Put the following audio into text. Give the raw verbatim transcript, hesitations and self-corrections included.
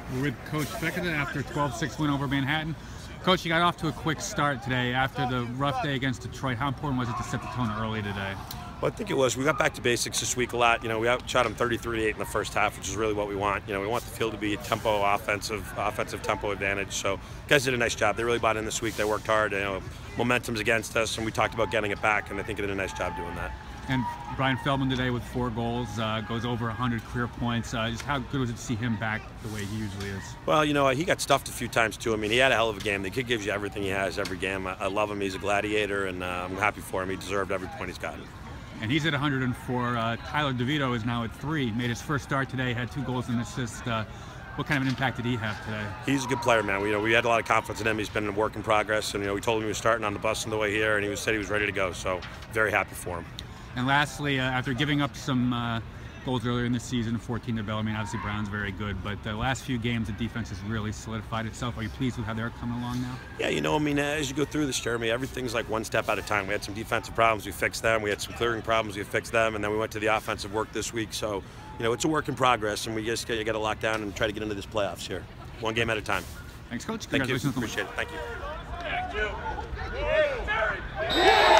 We're with Coach Fekete after a twelve six win over Manhattan. Coach, you got off to a quick start today after the rough day against Detroit. How important was it to set the tone early today? Well, I think it was. We got back to basics this week a lot. You know, we outshot them thirty-three to eight in the first half, which is really what we want. You know, we want the field to be a tempo offensive, offensive tempo advantage. So, guys did a nice job. They really bought in this week. They worked hard. You know, momentum's against us, and we talked about getting it back, and I think they did a nice job doing that. And Brian Feldman today with four goals, uh, goes over one hundred career points. Uh, just how good was it to see him back the way he usually is? Well, you know, he got stuffed a few times too. I mean, he had a hell of a game. The kid gives you everything he has every game. I, I love him. He's a gladiator, and uh, I'm happy for him. He deserved every point he's gotten. And he's at one hundred four. Uh, Tyler DeVito is now at three. Made his first start today, had two goals and an assist. Uh, what kind of an impact did he have today? He's a good player, man. We, you know, we had a lot of confidence in him. He's been a work in progress, and you know, we told him he was starting on the bus on the way here, and he was, said he was ready to go. So, very happy for him. And lastly, uh, after giving up some uh, goals earlier in the season, fourteen to Bell, I mean, obviously Brown's very good, but the last few games, the defense has really solidified itself. Are you pleased with how they're coming along now? Yeah, you know, I mean, as you go through this, Jeremy, everything's like one step at a time. We had some defensive problems, we fixed them. We had some clearing problems, we fixed them, and then we went to the offensive work this week. So, you know, it's a work in progress, and we just got to lock down and try to get into this playoffs here, one game at a time. Thanks, Coach. Thank you. Congratulations. Appreciate it. Thank you. Thank you.